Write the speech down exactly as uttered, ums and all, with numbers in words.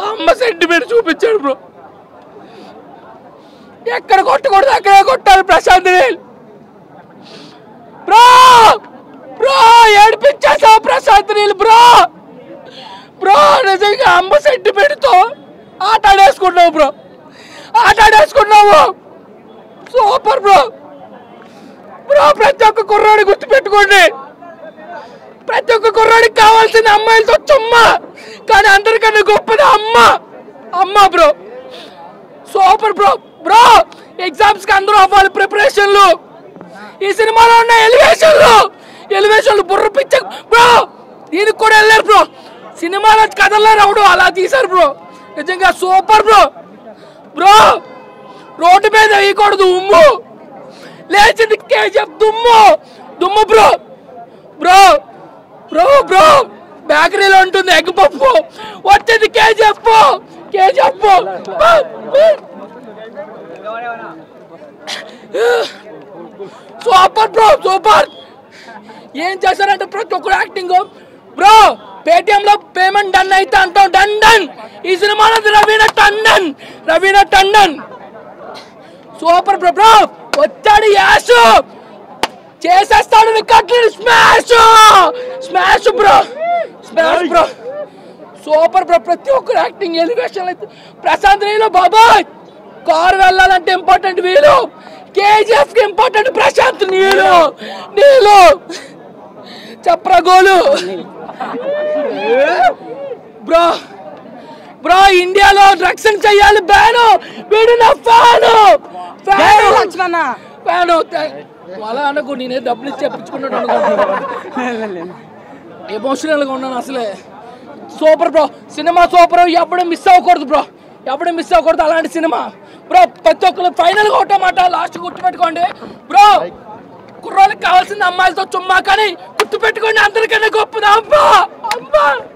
అమ్మ సెంటిమెంట్ చూపించాడు బ్రో. ఎక్కడ కొట్టకూడదు అక్కడే కొట్టాలి ప్రశాంత్ నీల్. బ్రో బ్రో ఏడిపించేసావు ప్రశాంత్ నీల్ బ్రో. బ్రో నిజంగా అమ్మ సెంటిమెంట్తో ఆట ఆడేసుకున్నావు బ్రో, ఆట ఆడేసుకున్నావు. Super bro. బ్రో ప్రతి ఒక్క కుర్రాడు గుర్తుపెట్టుకోండి, ప్రతి ఒక్క కుర్రాడికి కావాల్సిన అమ్మాయిలతో చుమ్మా, కానీ అందరికన్నా గొప్పది అమ్మ. అమ్మ bro super bro. Bro exams కి అందరూ అవ్వాలి ప్రిపరేషన్లు. ఈ సినిమాలో ఉన్న ఎలివేషన్లు ఎలివేషన్లు బుర్ర పిచ్చ బ్రో. దీనికి కూడా వెళ్ళారు బ్రో, సినిమాలో కథల్లో రావడం అలా తీశారు బ్రో. నిజంగా సూపర్ బ్రో. బ్రో రోడ్డు మీద వేయకూడదు ఉమ్ము, లేచింది కేజీఎఫ్ దుమ్ము దుమ్ము బ్రో. బ్రో బ్రో బ్రో బేకరీలో ఉంటుంది ఎగ్ పప్పు, వచ్చింది KGF KGF. Super bro super. ఏం చేశారంటే ప్రతి ఒక్కరు యాక్టింగ్ బ్రో. పేటిఎం లో పేమెంట్ డన్ అయితే అంటాం డన్ డన్. ఈ సినిమాలో Raveena Tandon Raveena Tandon super bro. Bro వచ్చాడు యాష్, చేసేస్తాడు వికెట్లు. Smash smash bro smash bro super bro. ప్రతి ఒక్కరు యాక్టింగ్ ఎలివేషన్ అయితే. ప్రశాంత్ నీల్ బాబాయ్ కారు వెళ్ళాలంటే ఇంపార్టెంట్ వీలు, కేజీఎఫ్ కి ఇంపార్టెంట్ ప్రశాంత్ నీల్. నీళ్ళు చెప్పరా గోలు బ్రో. బ్రో ఇండియాలో డ్రగ్స్ చెయ్యాలి బ్యాను. వీడు నా ఫ్యాను ఫ్యాను ఫ్యాను. అలా అనుకో, నేనే డబ్బులు ఇచ్చి చెప్పించుకున్నాడు అనుకో. ఎమోషనల్గా ఉన్నాను అసలే. Super bro cinema super. ఎప్పుడు మిస్ అవ్వకూడదు బ్రో, ఎప్పుడు మిస్ అవ్వకూడదు అలాంటి సినిమా బ్రో. ప్రతి ఒక్కరు ఫైనల్గా ఒకటమాట లాస్ట్ గుర్తుపెట్టుకోండి బ్రో. కుర్రోళ్ళకి కావాల్సింది అమ్మాయిలతో చుమ్మా, కానీ గుర్తుపెట్టుకోండి అందరికన్నా గొప్పది అమ్మా అమ్మా.